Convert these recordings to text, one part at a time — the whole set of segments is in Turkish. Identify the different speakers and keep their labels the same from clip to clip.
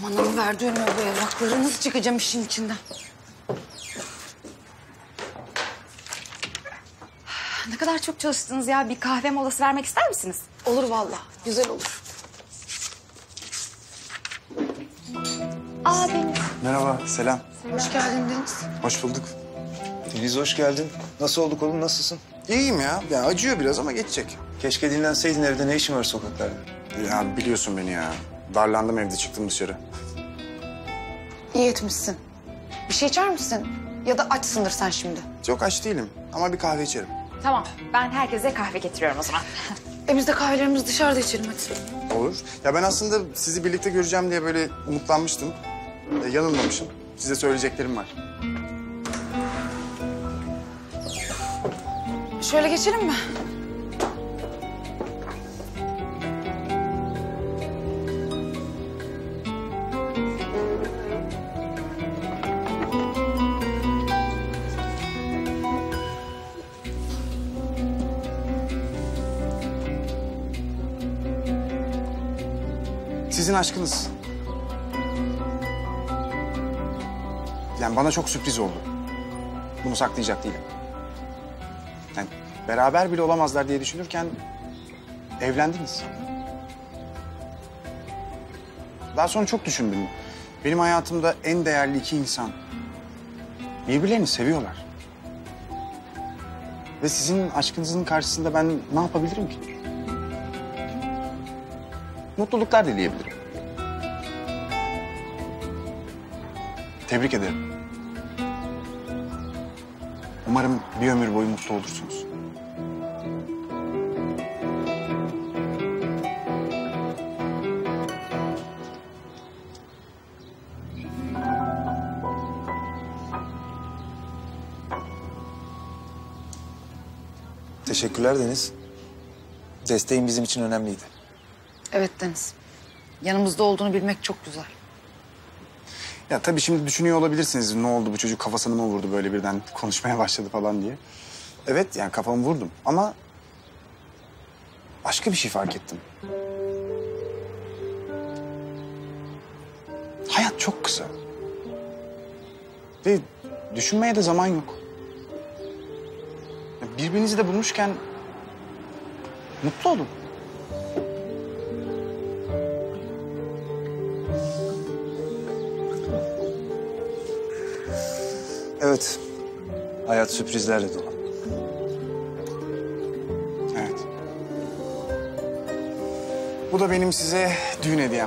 Speaker 1: Manam verdi önüme bu evrakları. Nasıl çıkacağım işin içinden? Ne kadar çok çalıştınız ya. Bir kahve molası vermek ister misiniz?
Speaker 2: Olur vallahi. Güzel olur.
Speaker 1: Aa Deniz.
Speaker 3: Merhaba, selam.
Speaker 2: Hoş geldin Deniz.
Speaker 3: Hoş bulduk.
Speaker 4: Deniz hoş geldin. Nasıl oldu kolun, nasılsın?
Speaker 3: İyiyim ya. Ya acıyor biraz ama geçecek.
Speaker 4: Keşke dinlenseydin, evde ne işin var sokaklarda?
Speaker 3: Ya biliyorsun beni ya. Darlandım, evde çıktım dışarı.
Speaker 2: İyi etmişsin. Bir şey içer misin? Ya da açsındır sen şimdi.
Speaker 3: Çok aç değilim ama bir kahve içerim.
Speaker 1: Tamam. Ben herkese kahve getiriyorum o zaman.
Speaker 2: Biz de kahvelerimizi dışarıda içelim hadi.
Speaker 3: Olur. Ya ben aslında sizi birlikte göreceğim diye böyle umutlanmıştım. Yanılmamışım. Size söyleyeceklerim var.
Speaker 2: Şöyle geçelim mi?
Speaker 3: Sizin aşkınız. Yani bana çok sürpriz oldu. Bunu saklayacak değilim. Yani beraber bile olamazlar diye düşünürken evlendiniz. Daha sonra çok düşündüm. Benim hayatımda en değerli iki insan birbirlerini seviyorlar. Ve sizin aşkınızın karşısında ben ne yapabilirim ki? Mutluluklar dileyebilirim. Tebrik ederim. Umarım bir ömür boyu mutlu olursunuz.
Speaker 4: Teşekkürler Deniz. Desteğin bizim için önemliydi.
Speaker 2: Evet Deniz. Yanımızda olduğunu bilmek çok güzel.
Speaker 3: Ya tabii şimdi düşünüyor olabilirsiniz. Ne oldu, bu çocuk kafasını mı vurdu böyle birden konuşmaya başladı falan diye. Evet, yani kafamı vurdum ama başka bir şey fark ettim. Hayat çok kısa. Ve düşünmeye de zaman yok. Ya birbirinizi de bulmuşken mutlu olun.
Speaker 4: Evet, hayat sürprizlerle dolu.
Speaker 3: Evet. Bu da benim size düğün hediyem.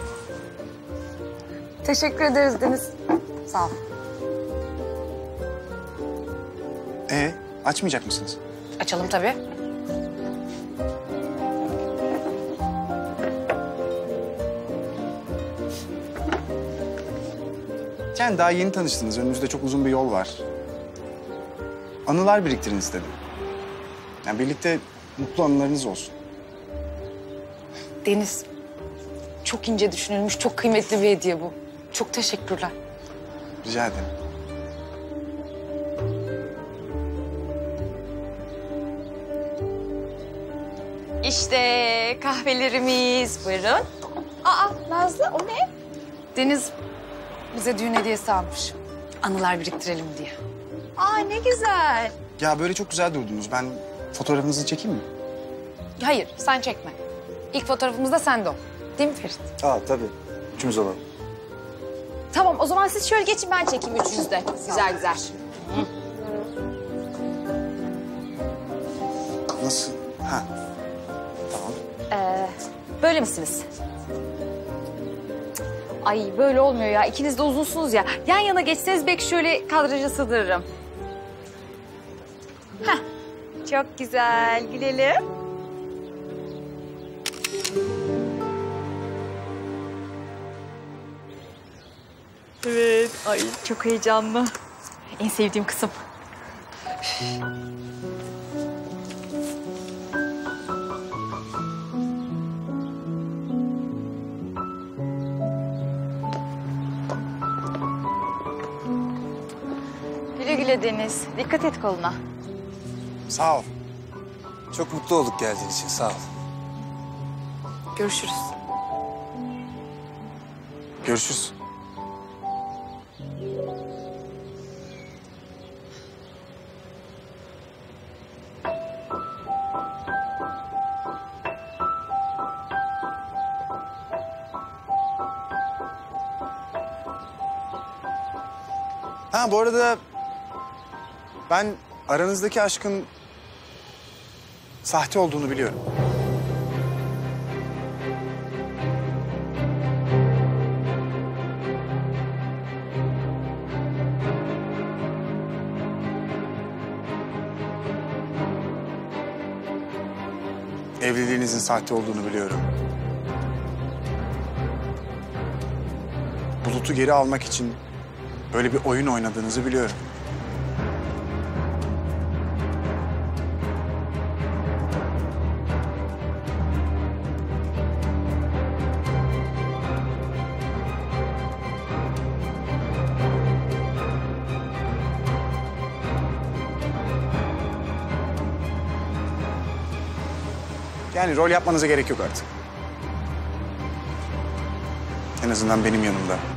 Speaker 2: Teşekkür ederiz Deniz. Sağ ol.
Speaker 3: Açmayacak mısınız?
Speaker 2: Açalım tabii.
Speaker 3: Yani daha yeni tanıştınız. Önünüzde çok uzun bir yol var. Anılar biriktirin istedim. Yani birlikte mutlu anılarınız olsun.
Speaker 2: Deniz, çok ince düşünülmüş, çok kıymetli bir hediye bu. Çok teşekkürler.
Speaker 3: Rica ederim.
Speaker 1: İşte kahvelerimiz. Buyurun. Aa Nazlı o ne?
Speaker 2: Deniz bize düğün hediyesi almış. Anılar biriktirelim diye.
Speaker 1: Aa ne güzel.
Speaker 3: Ya böyle çok güzel durdunuz. Ben fotoğrafınızı çekeyim mi?
Speaker 2: Hayır, sen çekme. İlk fotoğrafımızda sen de ol. Değil mi Ferit?
Speaker 4: Tabii. Üçümüz olalım.
Speaker 1: Tamam o zaman siz şöyle geçin ben çekeyim üçünüzü de. Güzel güzel.
Speaker 3: Nasıl? Ha. Tamam.
Speaker 1: Böyle misiniz? Ay böyle olmuyor ya. İkiniz de uzunsunuz ya. Yan yana geçseniz belki şöyle kadraja sığdırırım. Heh. Çok güzel. Gülelim. Evet. Ay çok heyecanlı. En sevdiğim kısım. Güle güle Deniz. Dikkat et koluna.
Speaker 3: Sağ ol.
Speaker 4: Çok mutlu olduk geldiğin için, sağ ol.
Speaker 2: Görüşürüz.
Speaker 3: Görüşürüz. Ha, bu arada ben aranızdaki aşkın sahte olduğunu biliyorum. Evliliğinizin sahte olduğunu biliyorum. Bulut'u geri almak için böyle bir oyun oynadığınızı biliyorum. Yani rol yapmanıza gerek yok artık. En azından benim yanımda.